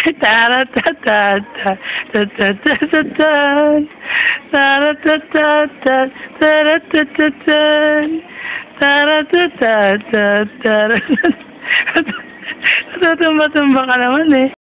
Taratata, tatatatan, taratata, taratatan, taratata, taratata. Natutumba-tumba ka naman eh.